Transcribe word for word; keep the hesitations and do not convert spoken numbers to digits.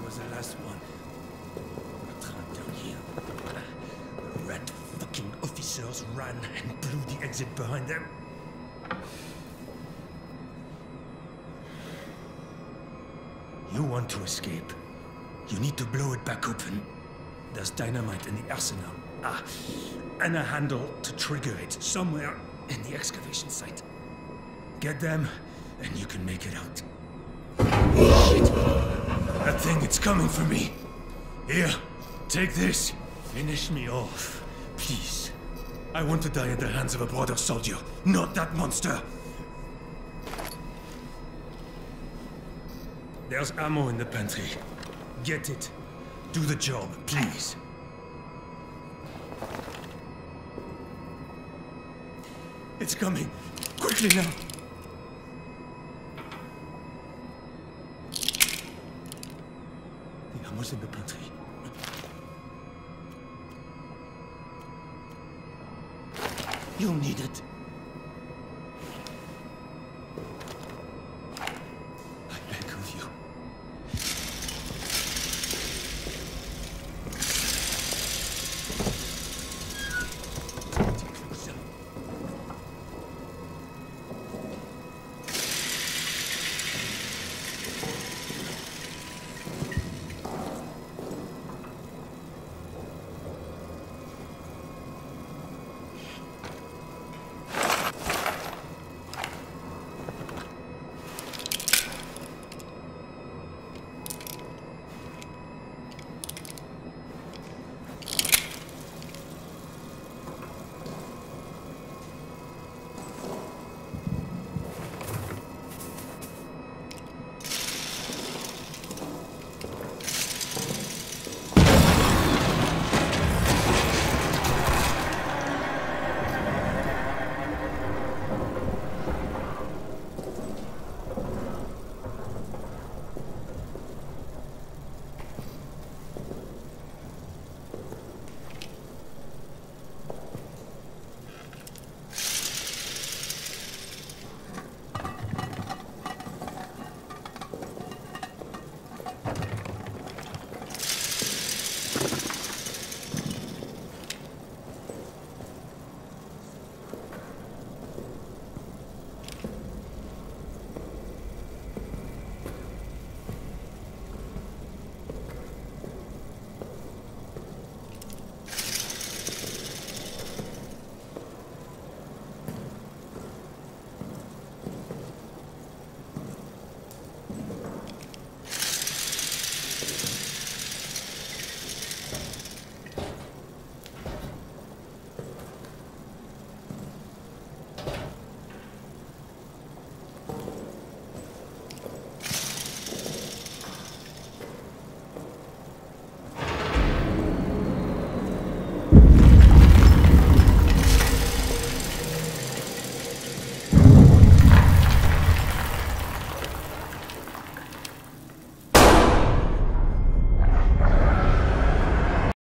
was the last one. Bertrand down here. The rat fucking officers ran and blew the exit behind them. You want to escape. You need to blow it back open. There's dynamite in the arsenal. Ah, and a handle to trigger it somewhere in the excavation site. Get them, and you can make it out. Shit! That thing, it's coming for me. Here, take this. Finish me off, please. I want to die at the hands of a brother soldier, not that monster. There's ammo in the pantry. Get it. Do the job, please. It's coming. Quickly now. The ammo's in the pantry. You'll need it. I beg of you.